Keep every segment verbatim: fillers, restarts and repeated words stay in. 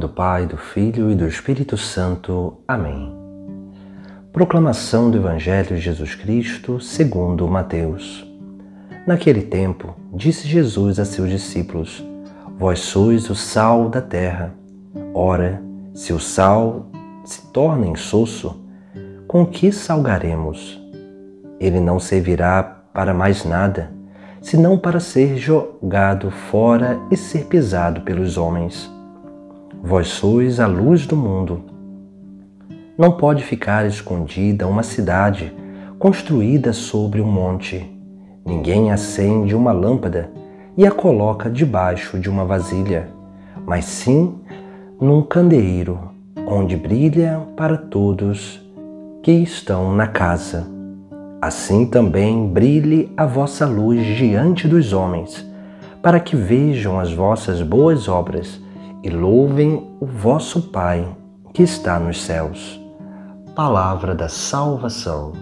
Pai, do Filho e do Espírito Santo. Amém. Proclamação do Evangelho de Jesus Cristo segundo Mateus. Naquele tempo, disse Jesus a seus discípulos: Vós sois o sal da terra. Ora, se o sal se torna insosso, com que salgaremos? Ele não servirá para mais nada, senão para ser jogado fora e ser pisado pelos homens. Vós sois a luz do mundo. Não pode ficar escondida uma cidade construída sobre um monte. Ninguém acende uma lâmpada e a coloca debaixo de uma vasilha, mas sim num candeeiro, onde brilha para todos que estão na casa. Assim também brilhe a vossa luz diante dos homens, para que vejam as vossas boas obras e louvem o vosso Pai que está nos céus. Palavra da salvação.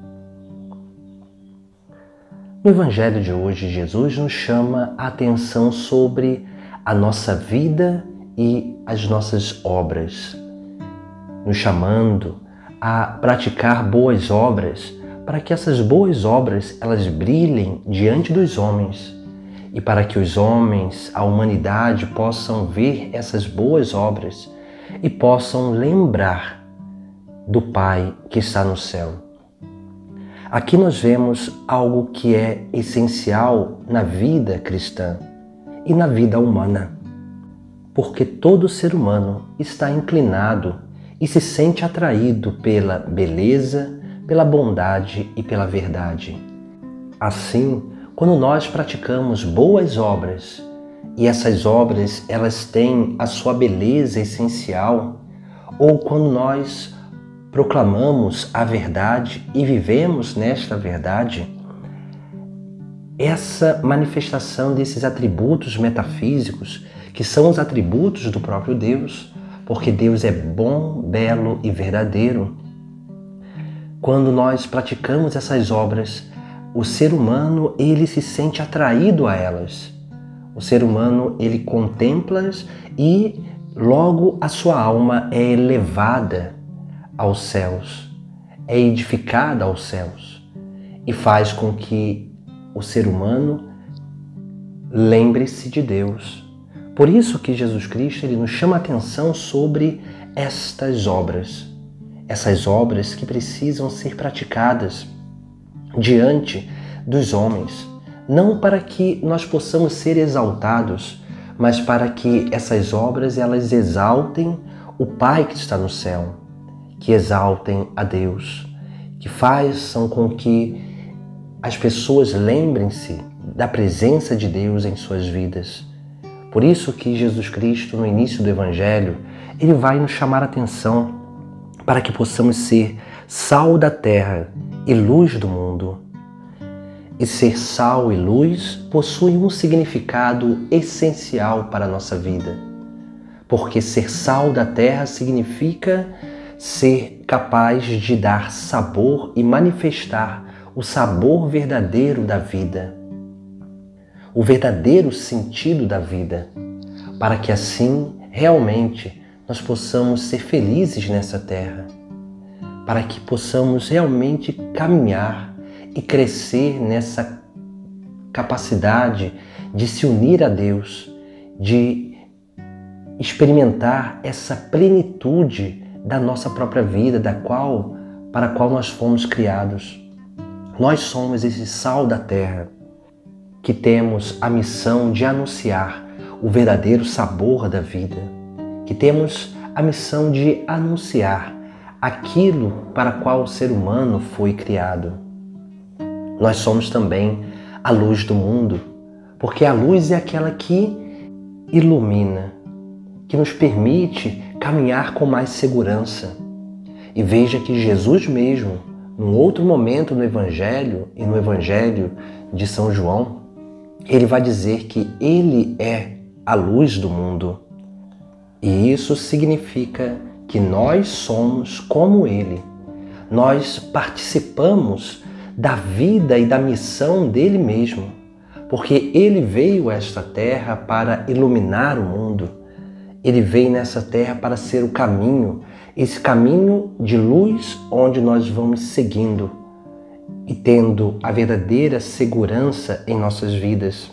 No Evangelho de hoje, Jesus nos chama a atenção sobre a nossa vida e as nossas obras, nos chamando a praticar boas obras, para que essas boas obras elas brilhem diante dos homens e para que os homens, a humanidade, possam ver essas boas obras e possam lembrar do Pai que está no céu. Aqui nós vemos algo que é essencial na vida cristã e na vida humana, porque todo ser humano está inclinado e se sente atraído pela beleza, pela bondade e pela verdade. Assim, quando nós praticamos boas obras, e essas obras elas têm a sua beleza essencial, ou quando nós proclamamos a verdade e vivemos nesta verdade, essa manifestação desses atributos metafísicos, que são os atributos do próprio Deus, porque Deus é bom, belo e verdadeiro. Quando nós praticamos essas obras, o ser humano ele se sente atraído a elas. O ser humano ele contempla-as e logo a sua alma é elevada aos céus, é edificada aos céus e faz com que o ser humano lembre-se de Deus. Por isso que Jesus Cristo ele nos chama a atenção sobre estas obras. Essas obras que precisam ser praticadas diante dos homens, não para que nós possamos ser exaltados, mas para que essas obras elas exaltem o Pai que está no céu, que exaltem a Deus, que façam com que as pessoas lembrem-se da presença de Deus em suas vidas. Por isso que Jesus Cristo, no início do Evangelho, ele vai nos chamar a atenção para que possamos ser sal da terra e luz do mundo. E ser sal e luz possui um significado essencial para a nossa vida, porque ser sal da terra significa ser capaz de dar sabor e manifestar o sabor verdadeiro da vida, o verdadeiro sentido da vida, para que assim realmente nós possamos ser felizes nessa terra, para que possamos realmente caminhar e crescer nessa capacidade de se unir a Deus, de experimentar essa plenitude da nossa própria vida, da qual, para a qual nós fomos criados. Nós somos esse sal da terra, que temos a missão de anunciar o verdadeiro sabor da vida, que temos a missão de anunciar aquilo para qual o ser humano foi criado. Nós somos também a luz do mundo, porque a luz é aquela que ilumina, que nos permite caminhar com mais segurança. E veja que Jesus mesmo, num outro momento no Evangelho, e no Evangelho de São João, ele vai dizer que ele é a luz do mundo. E isso significa que nós somos como ele. Nós participamos da vida e da missão dele mesmo, porque ele veio a esta terra para iluminar o mundo Ele veio nessa terra para ser o caminho, esse caminho de luz onde nós vamos seguindo e tendo a verdadeira segurança em nossas vidas.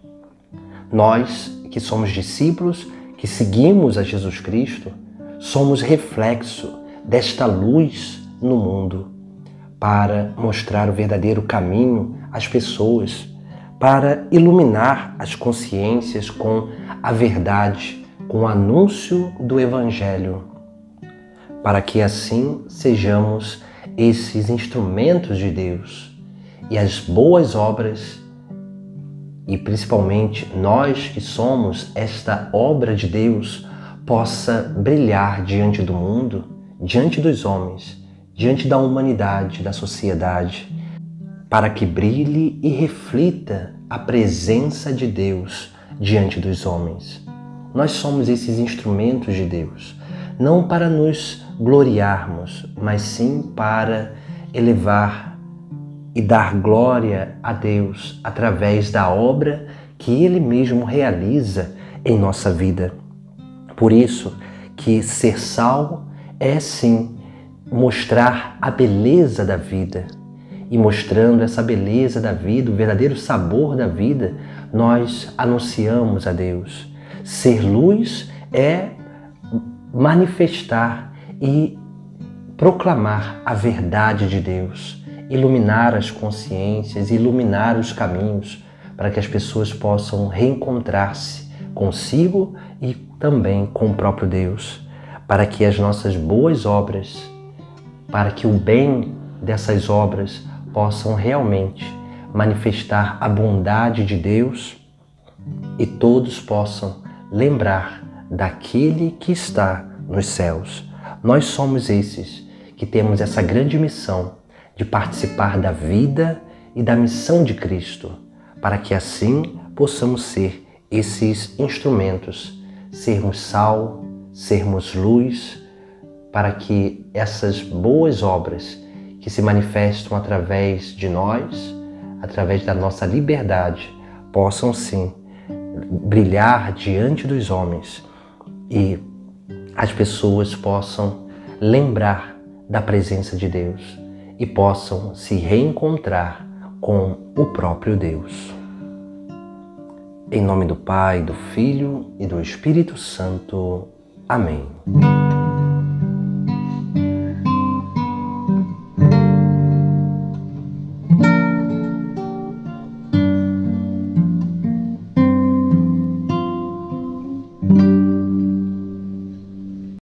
Nós que somos discípulos, que seguimos a Jesus Cristo, somos reflexo desta luz no mundo para mostrar o verdadeiro caminho às pessoas, para iluminar as consciências com a verdade, com o anúncio do Evangelho, para que assim sejamos esses instrumentos de Deus e as boas obras, e principalmente nós que somos esta obra de Deus, possa brilhar diante do mundo, diante dos homens, diante da humanidade, da sociedade, para que brilhe e reflita a presença de Deus diante dos homens. Nós somos esses instrumentos de Deus, não para nos gloriarmos, mas sim para elevar e dar glória a Deus através da obra que Ele mesmo realiza em nossa vida. Por isso que ser sal é sim mostrar a beleza da vida. E mostrando essa beleza da vida, o verdadeiro sabor da vida, nós anunciamos a Deus. Ser luz é manifestar e proclamar a verdade de Deus, iluminar as consciências, iluminar os caminhos para que as pessoas possam reencontrar-se consigo e também com o próprio Deus, para que as nossas boas obras, para que o bem dessas obras possam realmente manifestar a bondade de Deus e todos possam lembrar daquele que está nos céus. Nós somos esses que temos essa grande missão de participar da vida e da missão de Cristo, para que assim possamos ser esses instrumentos, sermos sal, sermos luz, para que essas boas obras que se manifestam através de nós, através da nossa liberdade, possam sim brilhar diante dos homens e as pessoas possam lembrar da presença de Deus e possam se reencontrar com o próprio Deus. Em nome do Pai, do Filho e do Espírito Santo. Amém.